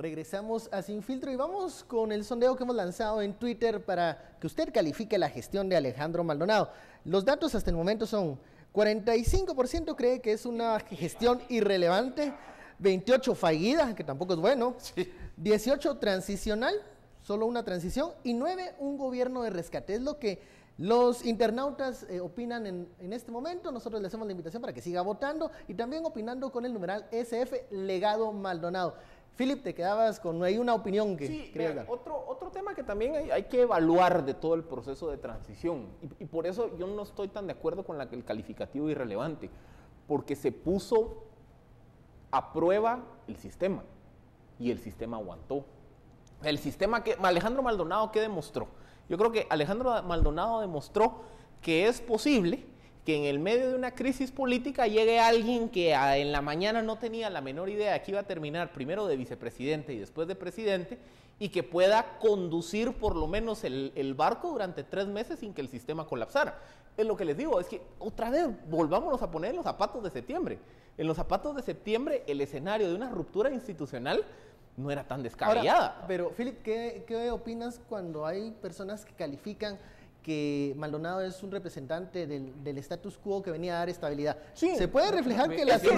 Regresamos a Sin Filtro y vamos con el sondeo que hemos lanzado en Twitter para que usted califique la gestión de Alejandro Maldonado. Los datos hasta el momento son 45% cree que es una gestión irrelevante, 28% fallida, que tampoco es bueno, 18% transicional, solo una transición, y 9% un gobierno de rescate. Es lo que los internautas opinan en este momento. Nosotros le hacemos la invitación para que siga votando y también opinando con el numeral SF Legado Maldonado. Philip, te quedabas con ahí una opinión que querías dar. Otro tema que también hay que evaluar de todo el proceso de transición, y por eso yo no estoy tan de acuerdo con el calificativo irrelevante, porque se puso a prueba el sistema, y el sistema aguantó. El sistema que Alejandro Maldonado, ¿qué demostró? Yo creo que Alejandro Maldonado demostró que es posible que en el medio de una crisis política llegue alguien que en la mañana no tenía la menor idea de que iba a terminar primero de vicepresidente y después de presidente, y que pueda conducir por lo menos el barco durante 3 meses sin que el sistema colapsara. Es lo que les digo, es que otra vez volvámonos a poner en los zapatos de septiembre. En los zapatos de septiembre el escenario de una ruptura institucional no era tan descabellada. Ahora, pero Philip, ¿qué opinas cuando hay personas que califican que Maldonado es un representante del status quo que venía a dar estabilidad? Sí. ¿Se puede reflejar que las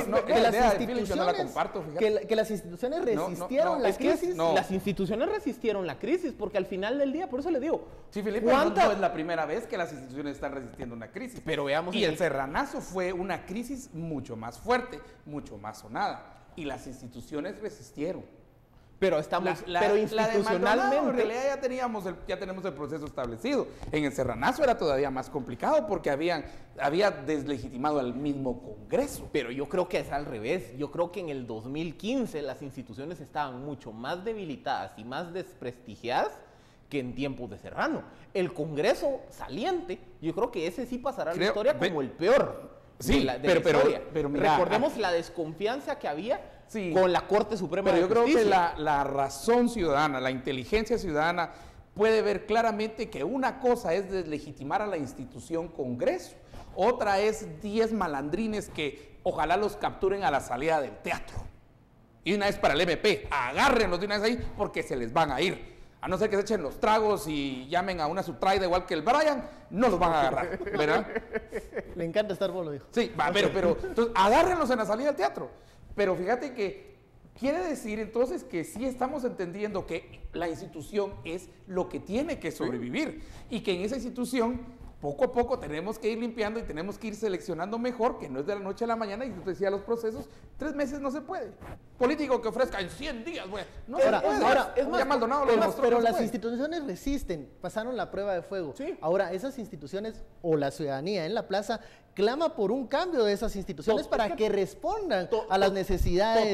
instituciones resistieron la crisis? Las instituciones resistieron la crisis, porque al final del día, por eso le digo, sí, Felipe, no es la primera vez que las instituciones están resistiendo una crisis. Pero veamos, y el Serranazo fue una crisis mucho más fuerte, mucho más sonada, y las instituciones resistieron. Pero pero institucionalmente, en realidad ya tenemos el proceso establecido. En el Serranazo era todavía más complicado porque había deslegitimado al mismo Congreso. Pero yo creo que es al revés. Yo creo que en el 2015 las instituciones estaban mucho más debilitadas y más desprestigiadas que en tiempos de Serrano. El Congreso saliente, yo creo que ese sí pasará a la historia como el peor. Sí, pero mira, recordemos la desconfianza que había con la Corte Suprema de Justicia. Pero yo creo que la razón ciudadana, la inteligencia ciudadana puede ver claramente que una cosa es deslegitimar a la institución Congreso, otra es 10 malandrines que ojalá los capturen a la salida del teatro. Y una vez para el MP, agárrenlos de una vez ahí porque se les van a ir. A no ser que se echen los tragos y llamen a una subtraida igual que el Brian, no los van a agarrar, ¿verdad? Le encanta estar por lo dijo. Sí, pero entonces agárrenlos en la salida del teatro. Pero fíjate que quiere decir entonces que sí estamos entendiendo que la institución es lo que tiene que sobrevivir y que en esa institución poco a poco tenemos que ir limpiando y tenemos que ir seleccionando mejor, que no es de la noche a la mañana, y yo te decía los procesos, 3 meses no se puede. Político que ofrezca en 100 días, güey, no se puede. Ahora, es ya Maldonado lo demostró. Pero las instituciones resisten, pasaron la prueba de fuego. Sí. Ahora, esas instituciones o la ciudadanía en la plaza clama por un cambio de esas instituciones para que respondan a las necesidades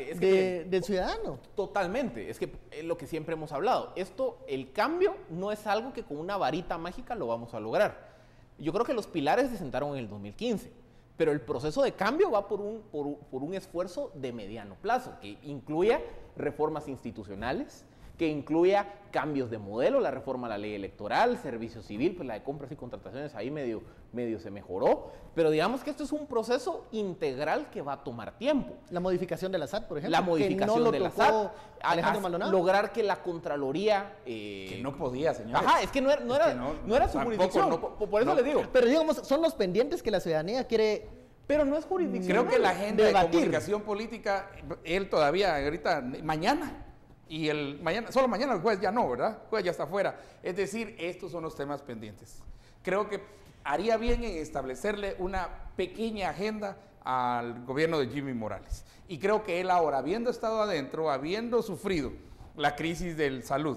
del ciudadano. Totalmente, es que es lo que siempre hemos hablado. El cambio no es algo que con una varita mágica lo vamos a lograr. Yo creo que los pilares se sentaron en el 2015, pero el proceso de cambio va por un esfuerzo de mediano plazo, que incluya reformas institucionales, que incluya cambios de modelo, la reforma a la ley electoral, servicio civil, pues la de compras y contrataciones ahí medio se mejoró, pero digamos que esto es un proceso integral que va a tomar tiempo. La modificación de la SAT, por ejemplo, la modificación de la SAT, Alejandro Maldonado. Lograr que la Contraloría... que no podía, señor. Ajá, es que no era su jurisdicción, por eso le digo. Pero digamos, son los pendientes que la ciudadanía quiere... Pero no es jurisdicción. Creo que la agenda de comunicación política, él todavía, ahorita, mañana... Y solo mañana, el jueves ya no, ¿verdad? El jueves ya está fuera. Es decir, estos son los temas pendientes. Creo que haría bien en establecerle una pequeña agenda al gobierno de Jimmy Morales. Y creo que él ahora, habiendo estado adentro, habiendo sufrido la crisis de salud,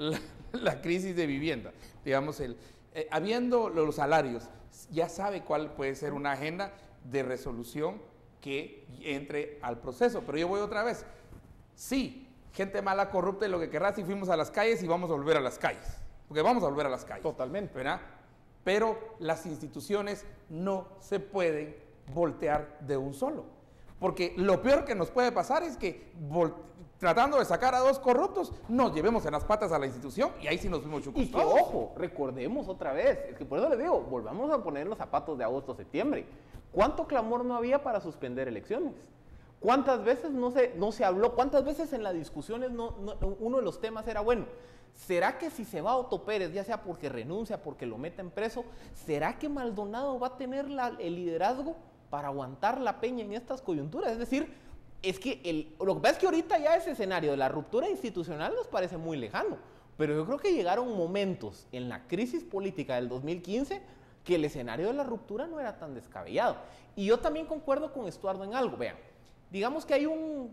la crisis de vivienda, digamos, habiendo los salarios, ya sabe cuál puede ser una agenda de resolución que entre al proceso. Pero yo voy otra vez. Sí. Gente mala, corrupta y lo que querrás, y fuimos a las calles y vamos a volver a las calles. Porque vamos a volver a las calles. Totalmente. ¿Verdad? Pero las instituciones no se pueden voltear de un solo. Porque lo peor que nos puede pasar es que tratando de sacar a 2 corruptos, nos llevemos en las patas a la institución y ahí sí nos fuimos chucos. Y que, ojo, recordemos otra vez, es que por eso les digo, volvamos a poner los zapatos de agosto-septiembre. ¿Cuánto clamor no había para suspender elecciones? ¿Cuántas veces no se habló? ¿Cuántas veces en las discusiones uno de los temas era, bueno, ¿será que si se va Otto Pérez, ya sea porque renuncia, porque lo meten preso, ¿será que Maldonado va a tener el liderazgo para aguantar la peña en estas coyunturas? Es decir, es que lo que pasa es que ahorita ya ese escenario de la ruptura institucional nos parece muy lejano, pero yo creo que llegaron momentos en la crisis política del 2015 que el escenario de la ruptura no era tan descabellado. Y yo también concuerdo con Estuardo en algo, vean. Digamos que hay un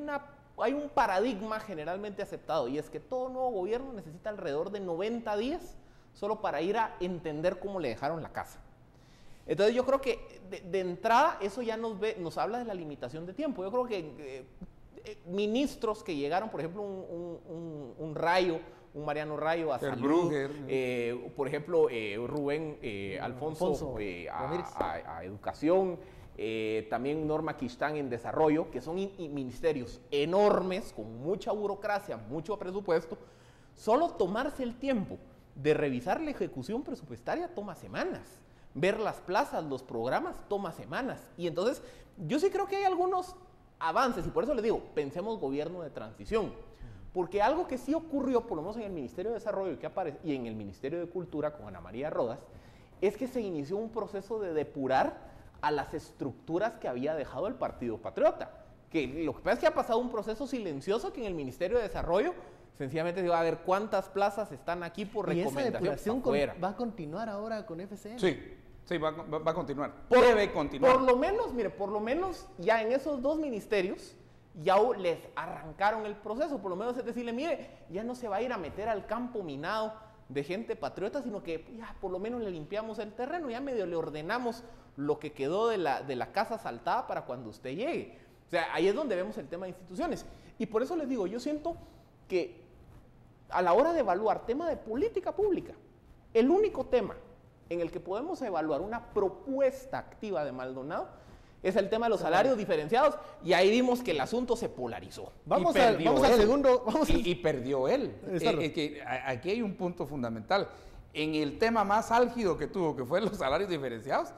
paradigma generalmente aceptado, y es que todo nuevo gobierno necesita alrededor de 90 días solo para ir a entender cómo le dejaron la casa. Entonces yo creo que de entrada eso ya nos habla de la limitación de tiempo. Yo creo que ministros que llegaron, por ejemplo, un Mariano Rayo a Salud, por ejemplo, Rubén Alfonso a Educación, también Norma Quistán en Desarrollo, que son ministerios enormes, con mucha burocracia, mucho presupuesto. Solo tomarse el tiempo de revisar la ejecución presupuestaria toma semanas. Ver las plazas, los programas, toma semanas. Y entonces, yo sí creo que hay algunos avances, y por eso les digo, pensemos gobierno de transición. Porque algo que sí ocurrió, por lo menos en el Ministerio de Desarrollo y en el Ministerio de Cultura con Ana María Rodas, es que se inició un proceso de depurar a las estructuras que había dejado el Partido Patriota. Que lo que pasa es que ha pasado un proceso silencioso que en el Ministerio de Desarrollo sencillamente se va a ver cuántas plazas están aquí por recomendación. ¿Y esa depuración va a continuar ahora con FCN? Sí, va a continuar. Debe continuar. Por lo menos, mire, ya en esos dos ministerios ya les arrancaron el proceso. Por lo menos es decirle, mire, ya no se va a ir a meter al campo minado de gente patriota, sino que ya por lo menos le limpiamos el terreno, ya medio le ordenamos lo que quedó de la casa asaltada para cuando usted llegue. O sea, ahí es donde vemos el tema de instituciones. Y por eso les digo, yo siento que a la hora de evaluar tema de política pública, el único tema en el que podemos evaluar una propuesta activa de Maldonado es el tema de los salarios diferenciados, y ahí vimos que el asunto se polarizó. Vamos al segundo. Y perdió él. Aquí hay un punto fundamental. En el tema más álgido que tuvo, que fue los salarios diferenciados,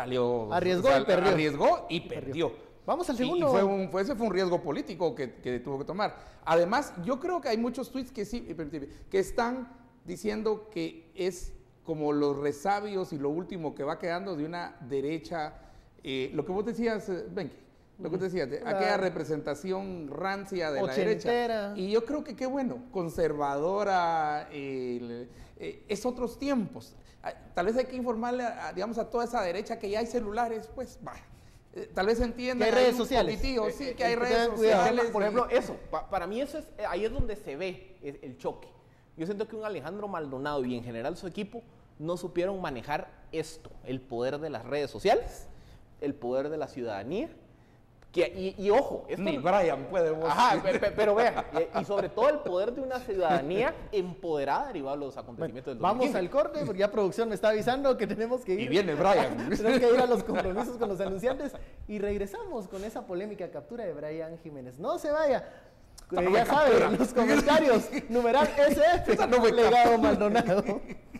arriesgó y perdió. Vamos al segundo. Ese fue un riesgo político que tuvo que tomar. Además, yo creo que hay muchos tweets que están diciendo que es como los resabios y lo último que va quedando de una derecha, lo que vos decías, Benke, aquella representación rancia de la derecha. Y yo creo que qué bueno, conservadora, es otros tiempos. Tal vez hay que informarle, a toda esa derecha que ya hay celulares, pues, vaya. Tal vez entienda que hay redes sociales. Sí, que hay redes sociales. Por ejemplo, eso, para mí eso ahí es donde se ve el choque. Yo siento que un Alejandro Maldonado y en general su equipo no supieron manejar esto, el poder de las redes sociales, el poder de la ciudadanía, y ojo, esto ni Brian puede vos. Ajá, pero vean, y sobre todo el poder de una ciudadanía empoderada derivado de los acontecimientos del 2015. Vamos al corte, porque ya producción me está avisando que tenemos que ir. Y viene Brian. Tenemos que ir a los compromisos con los anunciantes y regresamos con esa polémica captura de Brian Jiménez. No se vaya. Ya saben, en los comentarios, numeral SF, legado Maldonado.